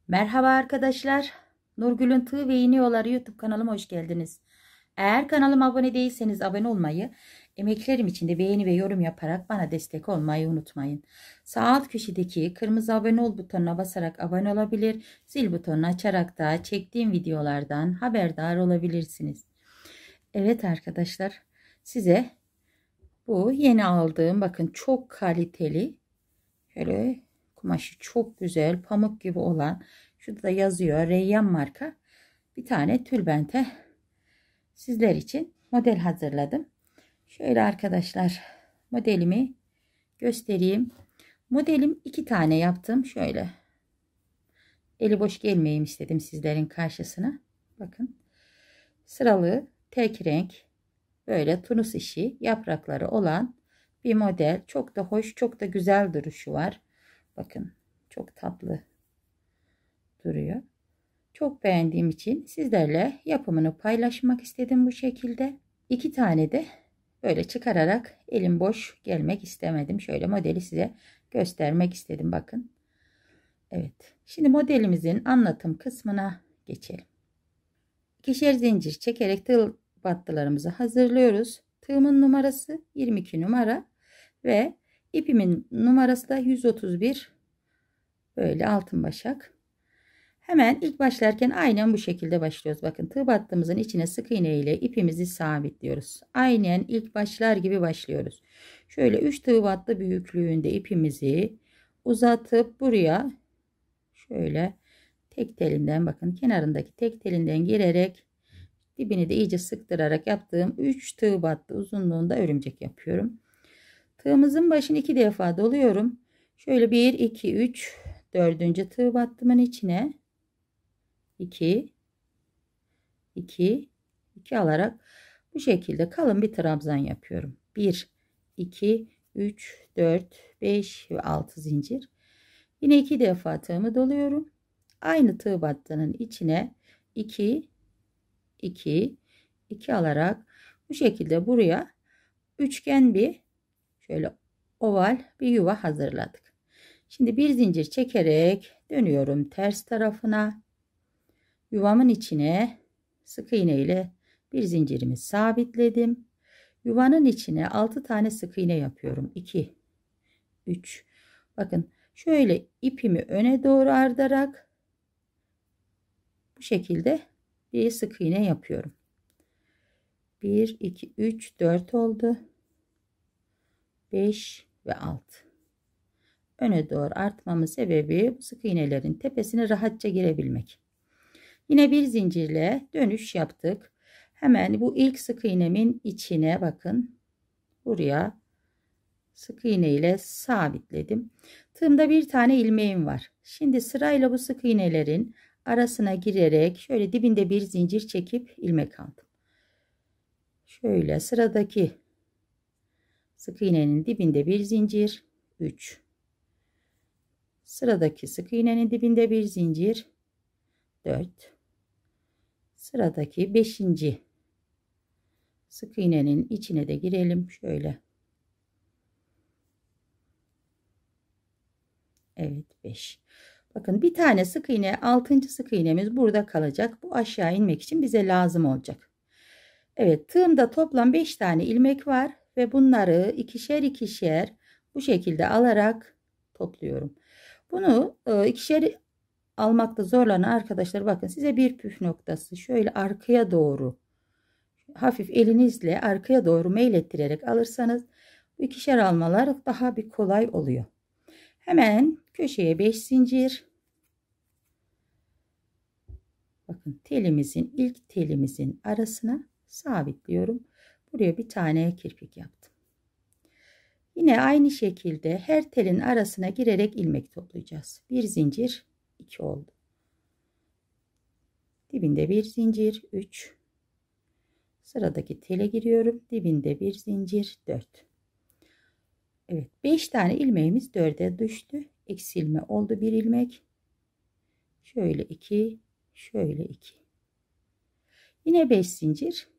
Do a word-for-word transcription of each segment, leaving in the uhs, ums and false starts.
Merhaba arkadaşlar. Nurgül'ün Tığ ve İğne Yolları YouTube kanalıma hoş geldiniz. Eğer kanalıma abone değilseniz abone olmayı, emeklerim için de beğeni ve yorum yaparak bana destek olmayı unutmayın. Sağ alt köşedeki kırmızı abone ol butonuna basarak abone olabilir, zil butonunu açarak da çektiğim videolardan haberdar olabilirsiniz. Evet arkadaşlar, size bu yeni aldığım, bakın çok kaliteli, şöyle kumaşı çok güzel, pamuk gibi olan, şurada da yazıyor Reyyan marka bir tane tülbente sizler için model hazırladım. Şöyle arkadaşlar, modelimi göstereyim. Modelim iki tane yaptım. Şöyle eli boş gelmeyeyim istedim sizlerin karşısına. Bakın, sıralı tek renk, böyle tunus işi yaprakları olan bir model. Çok da hoş, çok da güzel duruşu var. Bakın, çok tatlı duruyor. Çok beğendiğim için sizlerle yapımını paylaşmak istedim bu şekilde. İki tane de böyle çıkararak elim boş gelmek istemedim. Şöyle modeli size göstermek istedim. Bakın. Evet. Şimdi modelimizin anlatım kısmına geçelim. İkişer zincir çekerek tığ battılarımızı hazırlıyoruz. Tığımın numarası yirmi iki numara ve ipimin numarası da yüz otuz bir. Böyle altın başak. Hemen ilk başlarken aynen bu şekilde başlıyoruz. Bakın, tığ battığımızın içine sık iğne ile ipimizi sabitliyoruz. Aynen ilk başlar gibi başlıyoruz. Şöyle üç tığ battı büyüklüğünde ipimizi uzatıp buraya şöyle tek telinden, bakın kenarındaki tek telinden girerek dibini de iyice sıktırarak yaptığım üç tığ battı uzunluğunda örümcek yapıyorum. Tığımızın başını iki defa doluyorum. Şöyle bir iki üç, dördüncü tığ battımın içine iki iki iki alarak bu şekilde kalın bir trabzan yapıyorum. bir iki üç dört beş ve altı zincir. Yine iki defa tığımı doluyorum. Aynı tığ battının içine iki iki iki alarak bu şekilde buraya üçgen bir, şöyle oval bir yuva hazırladık. Şimdi bir zincir çekerek dönüyorum ters tarafına. Yuvamın içine sık iğne ile bir zincirimi sabitledim. Yuvanın içine altı tane sık iğne yapıyorum. iki üç. Bakın, şöyle ipimi öne doğru ardarak bu şekilde bir sık iğne yapıyorum. bir iki üç dört oldu. beş ve altı. Öne doğru artmamın sebebi bu sık iğnelerin tepesine rahatça girebilmek. Yine bir zincirle dönüş yaptık. Hemen bu ilk sık iğnemin içine, bakın buraya sık iğne ile sabitledim. Tığımda bir tane ilmeğim var. Şimdi sırayla bu sık iğnelerin arasına girerek şöyle dibinde bir zincir çekip ilmek aldım. Şöyle sıradaki sık iğnenin dibinde bir zincir, üç. Sıradaki sık iğnenin dibinde bir zincir, dört. Sıradaki beşinci sık iğnenin içine de girelim şöyle. Evet, beş. Bakın, bir tane sık iğne, altıncı sık iğnemiz burada kalacak. Bu aşağı inmek için bize lazım olacak. Evet, tığımda toplam beş tane ilmek var ve bunları ikişer ikişer bu şekilde alarak topluyorum. Bunu e, ikişer almakta zorlanan arkadaşlar, bakın size bir püf noktası, şöyle arkaya doğru hafif elinizle arkaya doğru meylettirerek alırsanız bu ikişer almalar daha bir kolay oluyor. Hemen köşeye beş zincir. Bakın, telimizin ilk telimizin arasına sabitliyorum. Buraya bir tane kirpik yaptım. Yine aynı şekilde her telin arasına girerek ilmek toplayacağız. Bir zincir, iki oldu. Dibinde bir zincir, üç. Sıradaki tele giriyorum. Dibinde bir zincir, dört. Evet, beş tane ilmeğimiz dörde düştü. Eksilme oldu bir ilmek. Şöyle iki, şöyle iki. Yine beş zincir.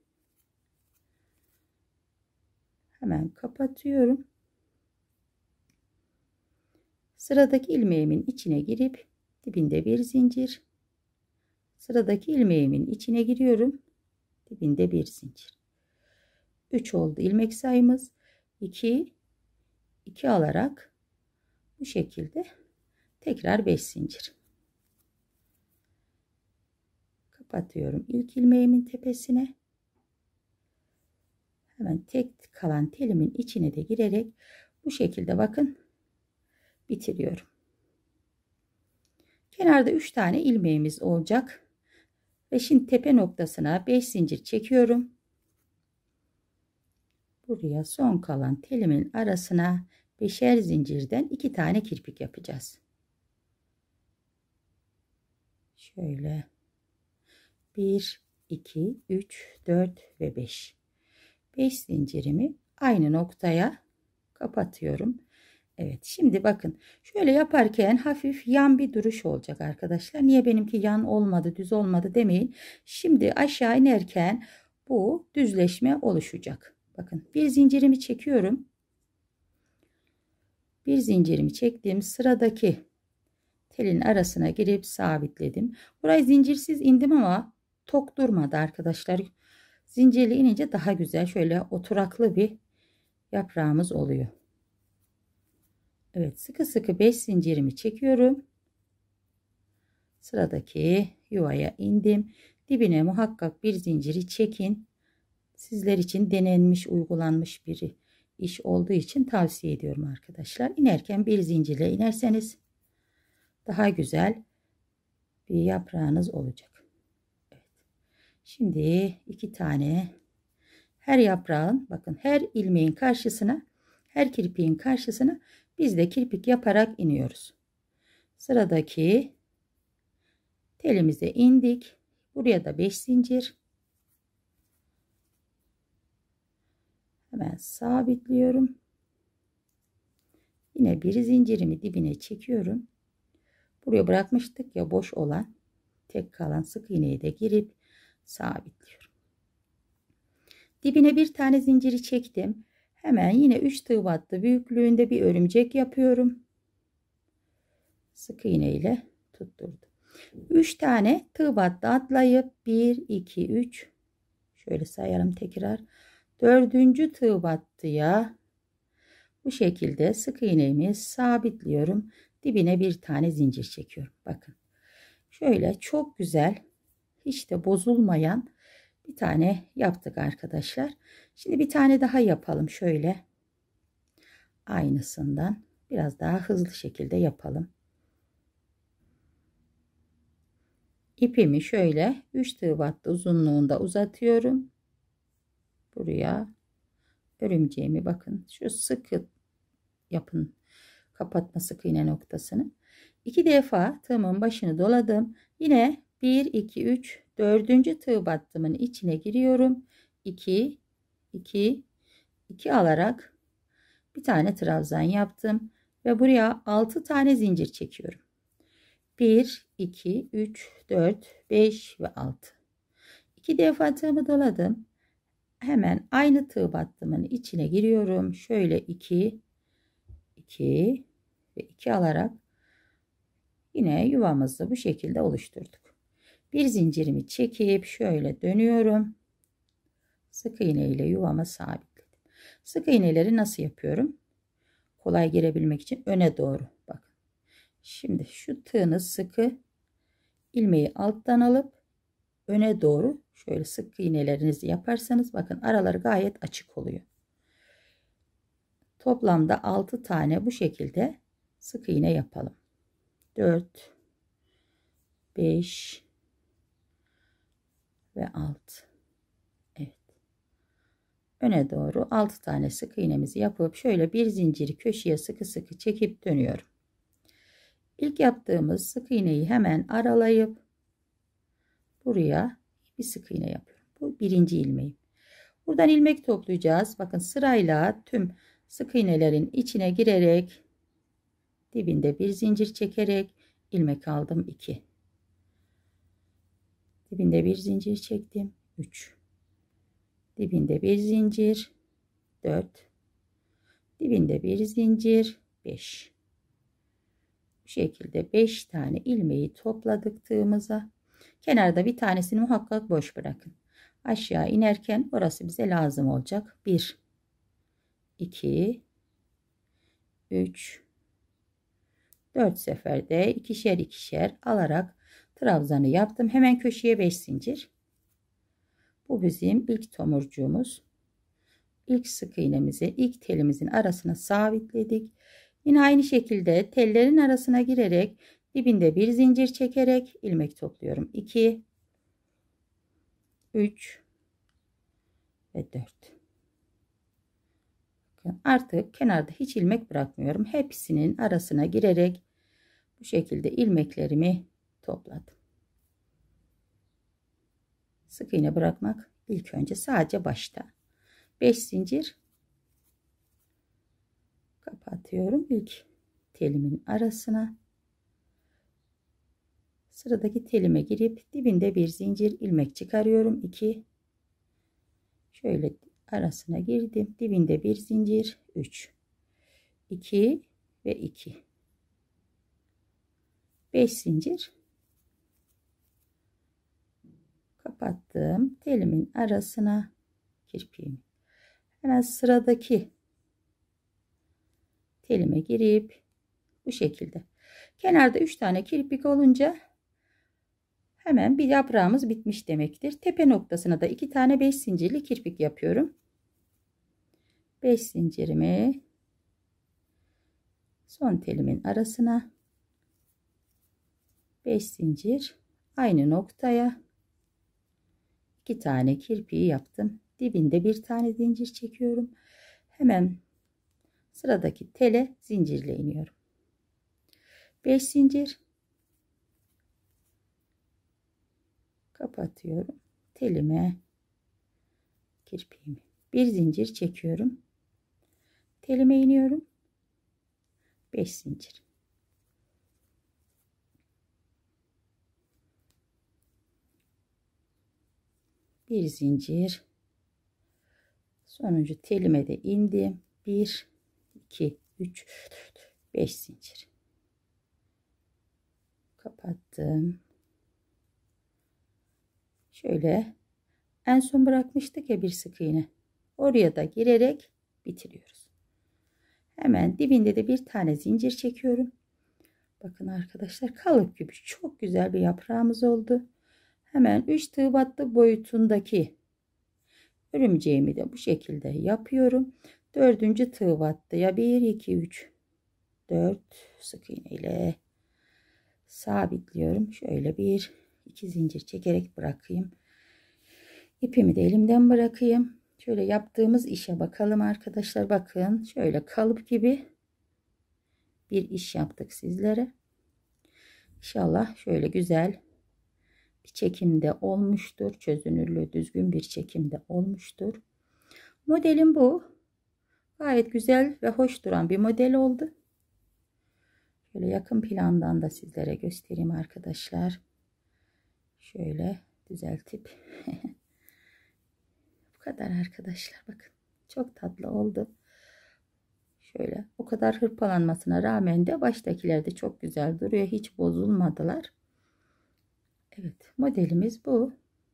Hemen kapatıyorum. Sıradaki ilmeğimin içine girip Dibinde bir zincir. Sıradaki ilmeğimin içine giriyorum. Dibinde bir zincir. üç oldu ilmek sayımız. iki iki alarak bu şekilde tekrar beş zincir. Kapatıyorum ilk ilmeğimin tepesine. Hemen tek kalan telimin içine de girerek bu şekilde bakın bitiriyorum. Kenarda üç tane ilmeğimiz olacak. Ve şimdi tepe noktasına beş zincir çekiyorum. Buraya son kalan telimin arasına beşer zincirden iki tane kirpik yapacağız. Şöyle bir, iki, üç, dört ve beş. beş zincirimi aynı noktaya kapatıyorum. Evet, şimdi bakın şöyle yaparken hafif yan bir duruş olacak arkadaşlar. Niye benimki yan olmadı, düz olmadı demeyin. Şimdi aşağı inerken bu düzleşme oluşacak. Bakın bir zincirimi çekiyorum. Bir zincirimi çektim. Sıradaki telin arasına girip sabitledim. Burayı zincirsiz indim ama tok durmadı arkadaşlar. Zincirli inince daha güzel, şöyle oturaklı bir yaprağımız oluyor. Evet, sıkı sıkı beş zincirimi çekiyorum. Sıradaki yuvaya indim. Dibine muhakkak bir zinciri çekin. Sizler için denenmiş, uygulanmış bir iş olduğu için tavsiye ediyorum arkadaşlar. İnerken bir zincirle inerseniz daha güzel bir yaprağınız olacak. Evet. Şimdi iki tane her yaprağın, bakın her ilmeğin karşısına, her kirpiğin karşısına biz de kirpik yaparak iniyoruz. Sıradaki telimize indik. Buraya da beş zincir. Hemen sabitliyorum. Yine bir zincirimi dibine çekiyorum. Buraya bırakmıştık ya boş olan, tek kalan sık iğneyi de girip sabitliyorum. Dibine bir tane zinciri çektim. Hemen yine üç tığ battı büyüklüğünde bir örümcek yapıyorum. Sık iğne ile tutturdum. üç tane tığ battı atlayıp bir, iki, üç, şöyle sayalım tekrar. Dördüncü tığ battıya bu şekilde sık iğnemi sabitliyorum. Dibine bir tane zincir çekiyorum. Bakın şöyle çok güzel, hiç de bozulmayan bir tane yaptık arkadaşlar. Şimdi bir tane daha yapalım. Şöyle aynısından biraz daha hızlı şekilde yapalım. İpimi şöyle üç tığ battı uzunluğunda uzatıyorum. Buraya örümceğimi, bakın şu sıkı yapın, kapatma sık iğne noktasını. iki defa tığımın başını doladım. Yine bir, iki, üç, dördüncü tığ battımın içine giriyorum. iki, iki, iki alarak bir tane trabzan yaptım ve buraya altı tane zincir çekiyorum. bir, iki, üç, dört, beş ve altı. iki defa tığımı doladım. Hemen aynı tığ battımın içine giriyorum. Şöyle iki, iki ve iki alarak yine yuvamızı bu şekilde oluşturduk. Bir zincirimi çekip şöyle dönüyorum. Sık iğne ile yuvama sabitledim. Sık iğneleri nasıl yapıyorum? Kolay girebilmek için öne doğru. Bakın. Şimdi şu tığını sıkı ilmeği alttan alıp öne doğru şöyle sık iğnelerinizi yaparsanız bakın araları gayet açık oluyor. Toplamda altı tane bu şekilde sık iğne yapalım. dört, beş ve altı. Evet. Öne doğru altı tane sık iğnemizi yapıp şöyle bir zinciri köşeye sıkı sıkı çekip dönüyorum. İlk yaptığımız sık iğneyi hemen aralayıp buraya bir sık iğne yapıyorum. Bu birinci ilmeğim. Buradan ilmek toplayacağız. Bakın sırayla tüm sık iğnelerin içine girerek dibinde bir zincir çekerek ilmek aldım. iki. Dibinde bir zincir çektim. üç. Dibinde bir zincir. dört. Dibinde bir zincir. beş. Bu Bu şekilde beş tane ilmeği topladıktığımıza kenarda bir tanesini muhakkak boş bırakın. Aşağı inerken orası bize lazım olacak. bir iki üç dört seferde ikişer ikişer alarak trabzanı yaptım. Hemen köşeye beş zincir. Bu bizim ilk tomurcuğumuz. İlk sık iğnemizi ilk telimizin arasına sabitledik. Yine aynı şekilde tellerin arasına girerek dibinde bir zincir çekerek ilmek topluyorum. iki üç ve dört. Artık kenarda hiç ilmek bırakmıyorum. Hepsinin arasına girerek bu şekilde ilmeklerimi topladım. Sık iğne bırakmak ilk önce sadece başta. beş zincir kapatıyorum ilk telimin arasına. Sıradaki telime girip dibinde bir zincir ilmek çıkarıyorum. iki şöyle arasına girdim. Dibinde bir zincir. üç iki ve iki. beş zincir kapattım. Telimin arasına kirpiğimi. Hemen sıradaki telime girip bu şekilde. Kenarda üç tane kirpik olunca hemen bir yaprağımız bitmiş demektir. Tepe noktasına da iki tane beş zincirli kirpik yapıyorum. beş zincirimi son telimin arasına beş zincir aynı noktaya iki tane kirpiği yaptım. Dibinde bir tane zincir çekiyorum. Hemen sıradaki tele zincirle iniyorum. beş zincir kapatıyorum. Telime kirpiğimi bir zincir çekiyorum. Telime iniyorum. beş zincir. Bir zincir. Sonuncu telime de indim. bir iki üç dört beş zincir. Kapattım. Şöyle en son bırakmıştık ya bir sık iğne. Oraya da girerek bitiriyoruz. Hemen dibinde de bir tane zincir çekiyorum. Bakın arkadaşlar kalıp gibi çok güzel bir yaprağımız oldu. Hemen üç tığ battı boyutundaki örümceğimi de bu şekilde yapıyorum. Dördüncü tığ battıya bir iki üç dört sık iğne ile sabitliyorum. Şöyle bir iki zincir çekerek bırakayım. İpimi de elimden bırakayım. Şöyle yaptığımız işe bakalım arkadaşlar. Bakın şöyle kalıp gibi bir iş yaptık sizlere. İnşallah şöyle güzel bir çekimde olmuştur. Çözünürlüğü düzgün bir çekimde olmuştur. Modelim bu. Gayet güzel ve hoş duran bir model oldu. Şöyle yakın plandan da sizlere göstereyim arkadaşlar. Şöyle düzeltip bu kadar arkadaşlar, bakın çok tatlı oldu. Şöyle o kadar hırpalanmasına rağmen de baştakiler de çok güzel duruyor, hiç bozulmadılar. Evet, modelimiz bu.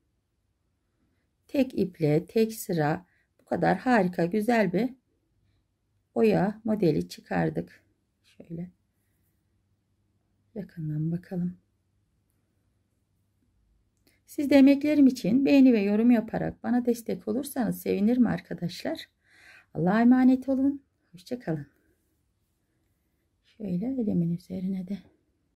Tek iple tek sıra bu kadar harika güzel bir oya modeli çıkardık. Şöyle yakından bakalım. Siz de emeklerim için beğeni ve yorum yaparak bana destek olursanız sevinirim arkadaşlar. Allah'a emanet olun. Hoşça kalın. Şöyle elimin üzerine de